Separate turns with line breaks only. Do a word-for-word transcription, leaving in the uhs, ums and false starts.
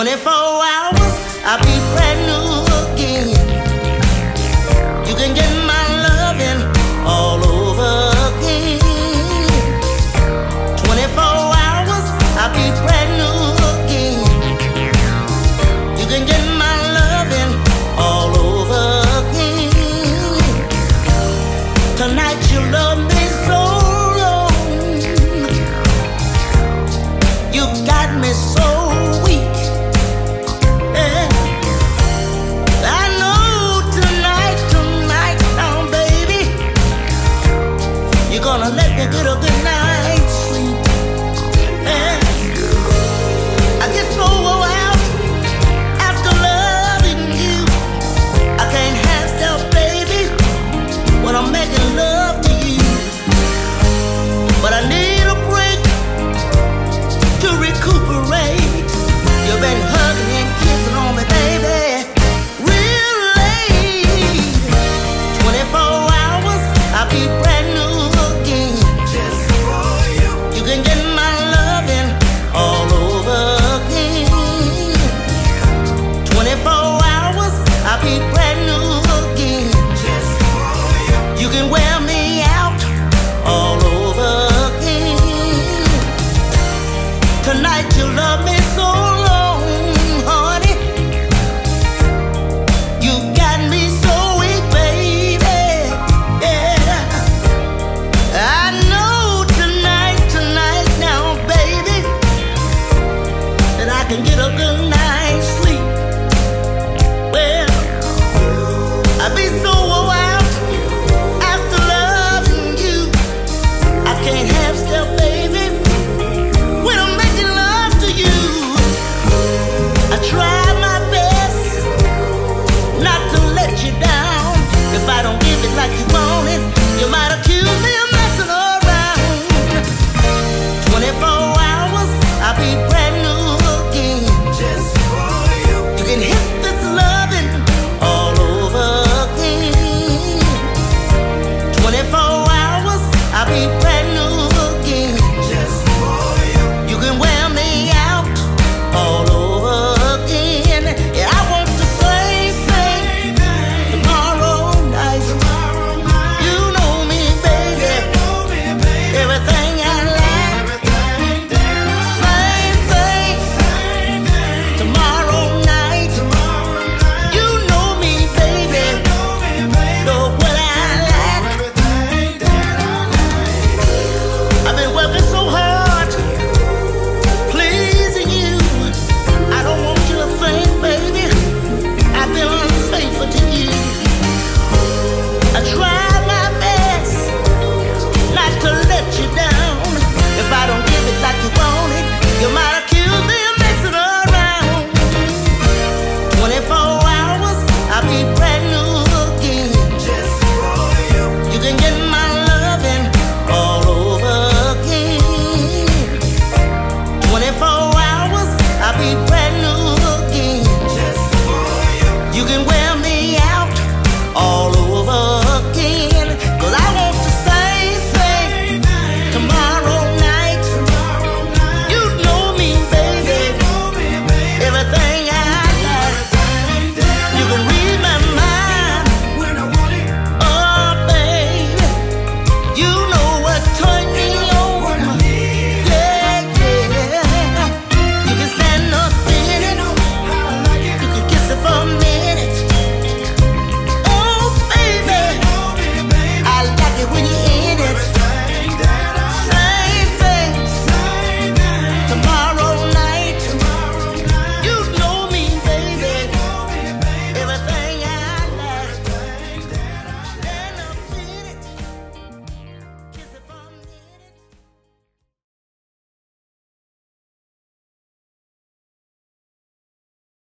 twenty-four hours, I'll be brand new again. You can get my loving all over again. twenty-four hours, I'll be brand new again. You can get my loving all over again. Tonight you love me so long. You got me so weak. Gonna let me get a good night's sleep. Yeah. I get so wore out after loving you. I can't have stuff, baby, when I'm making love to you. But I need a break to recuperate. You've been hugging and kissing on me, baby, real late. twenty-four hours, I'll be brand new. I'll be brand new again. Just for you. You can wear me out all over again. Tonight you love me so long, honey. You got me so weak, baby. Yeah. I know tonight, tonight now, baby, that I can get a good night's sleep. I be so wore out after loving you. I can't have stuff, baby, when I'm making love to you. I try my best not to let you down. If I don't give it like you want it, you might accuse me of messing around. twenty-four hours, I'll be brand new again. Just for you. You can hit this loving all over. twenty-four hours, I'll be